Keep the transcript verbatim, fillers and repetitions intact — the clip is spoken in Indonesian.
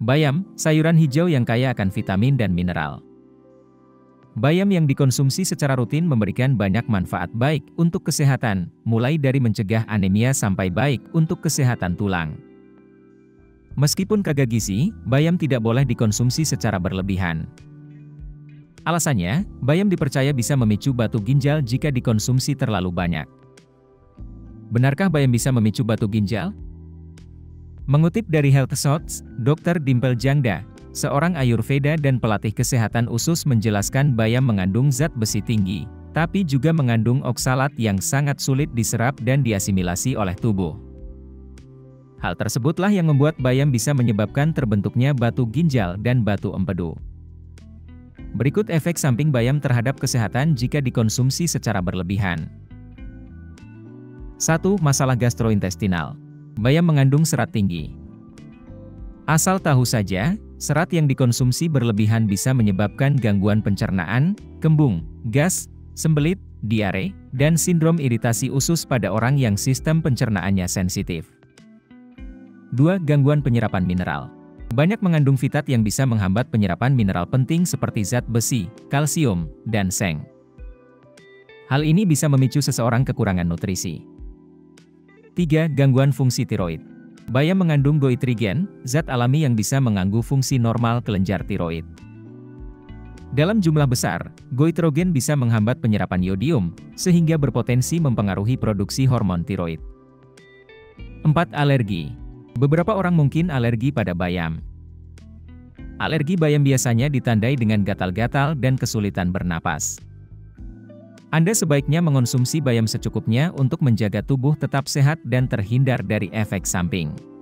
Bayam, sayuran hijau yang kaya akan vitamin dan mineral. Bayam yang dikonsumsi secara rutin memberikan banyak manfaat baik untuk kesehatan, mulai dari mencegah anemia sampai baik untuk kesehatan tulang. Meskipun kaya gizi, bayam tidak boleh dikonsumsi secara berlebihan. Alasannya, bayam dipercaya bisa memicu batu ginjal jika dikonsumsi terlalu banyak. Benarkah bayam bisa memicu batu ginjal? Mengutip dari Health Shots, dokter Dimple Jangda, seorang Ayurveda dan pelatih kesehatan usus menjelaskan bayam mengandung zat besi tinggi, tapi juga mengandung oksalat yang sangat sulit diserap dan diasimilasi oleh tubuh. Hal tersebutlah yang membuat bayam bisa menyebabkan terbentuknya batu ginjal dan batu empedu. Berikut efek samping bayam terhadap kesehatan jika dikonsumsi secara berlebihan. satu. Masalah gastrointestinal. Bayam mengandung serat tinggi. Asal tahu saja, serat yang dikonsumsi berlebihan bisa menyebabkan gangguan pencernaan, kembung, gas, sembelit, diare, dan sindrom iritasi usus pada orang yang sistem pencernaannya sensitif. dua. Gangguan penyerapan mineral. Banyak mengandung fitat yang bisa menghambat penyerapan mineral penting seperti zat besi, kalsium, dan seng. Hal ini bisa memicu seseorang kekurangan nutrisi. tiga. Gangguan fungsi tiroid. Bayam mengandung goitrigen, zat alami yang bisa mengganggu fungsi normal kelenjar tiroid. Dalam jumlah besar, goitrogen bisa menghambat penyerapan yodium, sehingga berpotensi mempengaruhi produksi hormon tiroid. empat. Alergi. Beberapa orang mungkin alergi pada bayam. Alergi bayam biasanya ditandai dengan gatal-gatal dan kesulitan bernapas. Anda sebaiknya mengonsumsi bayam secukupnya untuk menjaga tubuh tetap sehat dan terhindar dari efek samping.